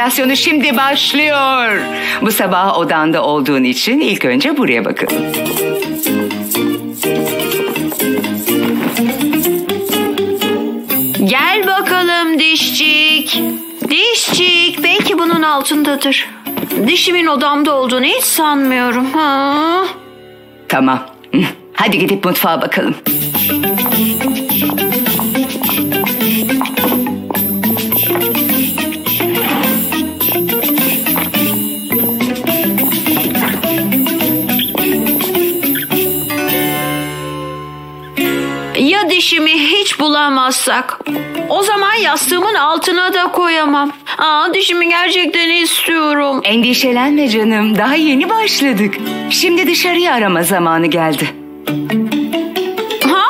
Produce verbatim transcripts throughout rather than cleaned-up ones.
operasyonu şimdi başlıyor. Bu sabah odanda olduğun için ilk önce buraya bakalım. Gel bakalım dişçik. Dişçik, belki bunun altındadır. Dişimin odamda olduğunu hiç sanmıyorum. Ha? Tamam. Hadi gidip mutfağa bakalım. Ya dişimi hiç bulamazsak? O zaman yastığımın altına da koyamam. Aa, dişimi gerçekten istiyorum. Endişelenme canım. Daha yeni başladık. Şimdi dışarıyı arama zamanı geldi. Ha?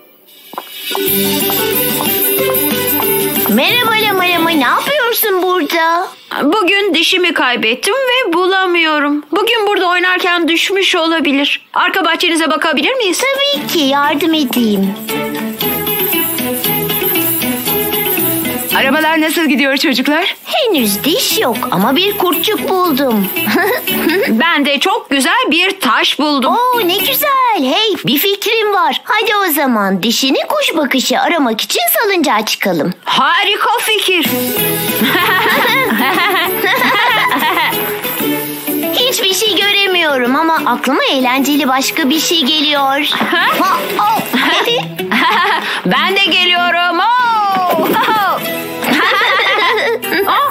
Merhaba Lama Lama, ne yapıyorsun burada? Bugün dişimi kaybettim ve bulamıyorum. Bugün burada oynarken düşmüş olabilir. Arka bahçenize bakabilir miyiz? Tabii ki, yardım edeyim. Aramalar nasıl gidiyor çocuklar? Henüz diş yok ama bir kurtçuk buldum. Ben de çok güzel bir taş buldum. Oo, ne güzel. Hey, bir fikrim var. Hadi o zaman dişini kuş bakışı aramak için salıncağa çıkalım. Harika fikir. Hiçbir şey göremiyorum ama aklıma eğlenceli başka bir şey geliyor. Ha, oh. Ben de geliyorum. Oh. Ah.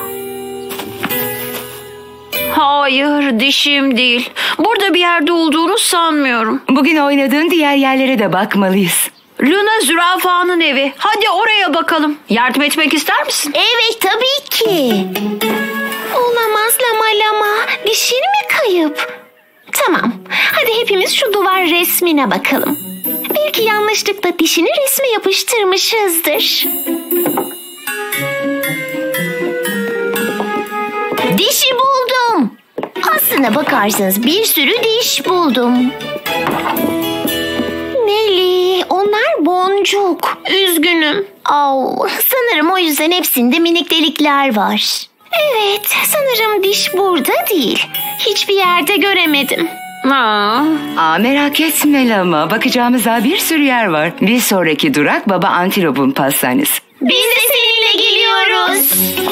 Hayır, dişim değil. Burada bir yerde olduğunu sanmıyorum. Bugün oynadığın diğer yerlere de bakmalıyız. Luna zürafanın evi. Hadi oraya bakalım. Yardım etmek ister misin? Evet, tabii ki. Olamaz Lama Lama. Dişin mi kayıp? Tamam. Hadi hepimiz şu duvar resmine bakalım. Belki yanlışlıkla dişini resme yapıştırmışızdır. Dişi buldum. Aslına bakarsanız bir sürü diş buldum. Nelly, onlar boncuk. Üzgünüm. Oh, sanırım o yüzden hepsinde minik delikler var. Evet, sanırım diş burada değil. Hiçbir yerde göremedim. Aa. Aa, merak etme Lama. Bakacağımız daha bir sürü yer var. Bir sonraki durak Baba Antilop'un pastanesi. Biz de seninle geliyoruz.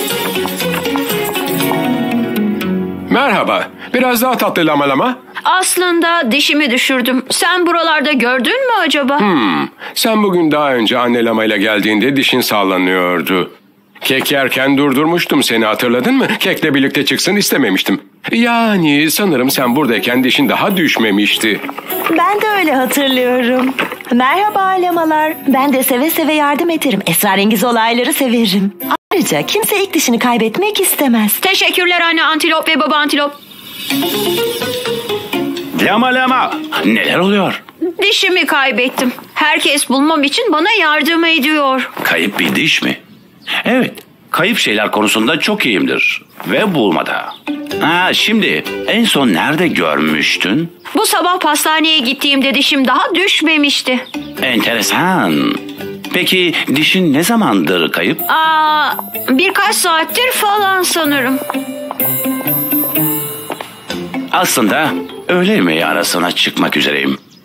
Merhaba. Biraz daha tatlı Lama Lama. Aslında dişimi düşürdüm. Sen buralarda gördün mü acaba? Hmm. Sen bugün daha önce anne Lama ile geldiğinde dişin sallanıyordu. Kek yerken durdurmuştum seni, hatırladın mı? Kekle birlikte çıksın istememiştim. Yani sanırım sen buradayken dişin daha düşmemişti. Ben de öyle hatırlıyorum. Merhaba lamalar. Ben de seve seve yardım ederim. Esrarengiz olayları severim. Ayrıca kimse ilk dişini kaybetmek istemez. Teşekkürler anne antilop ve baba antilop. Lama Lama, neler oluyor? Dişimi kaybettim. Herkes bulmam için bana yardım ediyor. Kayıp bir diş mi? Evet, kayıp şeyler konusunda çok iyiyimdir. Ve bulmada. Ha, şimdi en son nerede görmüştün? Bu sabah pastaneye gittiğimde dişim daha düşmemişti. Enteresan. Peki dişin ne zamandır kayıp? Aa, birkaç saattir falan sanırım. Aslında öğle yemeği arasına çıkmak üzereyim.